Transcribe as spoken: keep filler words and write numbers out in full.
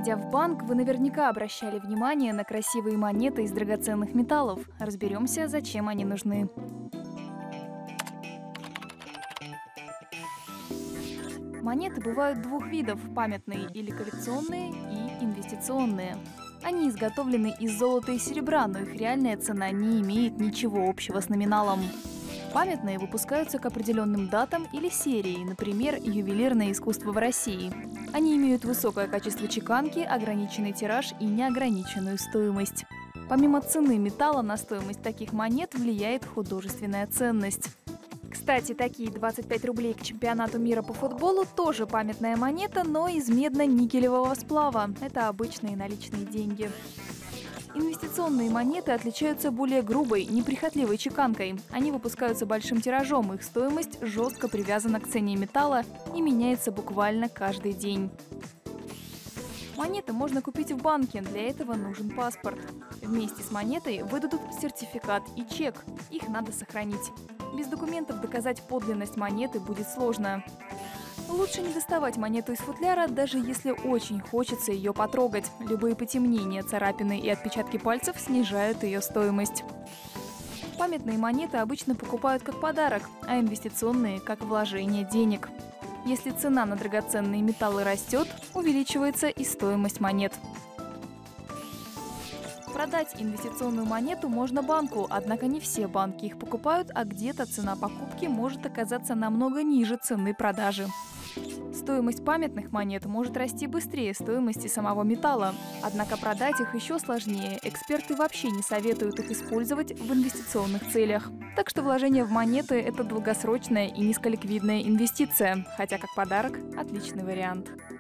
Заходя в банк, вы наверняка обращали внимание на красивые монеты из драгоценных металлов. Разберемся, зачем они нужны. Монеты бывают двух видов – памятные или коллекционные, и инвестиционные. Они изготовлены из золота и серебра, но их реальная цена не имеет ничего общего с номиналом. Памятные выпускаются к определенным датам или серии, например, ювелирное искусство в России. Они имеют высокое качество чеканки, ограниченный тираж и неограниченную стоимость. Помимо цены металла на стоимость таких монет влияет художественная ценность. Кстати, такие двадцать пять рублей к чемпионату мира по футболу тоже памятная монета, но из медно-никелевого сплава. Это обычные наличные деньги. Инвестиционные монеты отличаются более грубой, неприхотливой чеканкой. Они выпускаются большим тиражом, их стоимость жестко привязана к цене металла и меняется буквально каждый день. Монеты можно купить в банке, для этого нужен паспорт. Вместе с монетой выдадут сертификат и чек, их надо сохранить. Без документов доказать подлинность монеты будет сложно. Лучше не доставать монету из футляра, даже если очень хочется ее потрогать. Любые потемнения, царапины и отпечатки пальцев снижают ее стоимость. Памятные монеты обычно покупают как подарок, а инвестиционные – как вложение денег. Если цена на драгоценные металлы растет, увеличивается и стоимость монет. Продать инвестиционную монету можно банку, однако не все банки их покупают, а где-то цена покупки может оказаться намного ниже цены продажи. Стоимость памятных монет может расти быстрее стоимости самого металла. Однако продать их еще сложнее. Эксперты вообще не советуют их использовать в инвестиционных целях. Так что вложение в монеты – это долгосрочная и низколиквидная инвестиция, хотя как подарок – отличный вариант.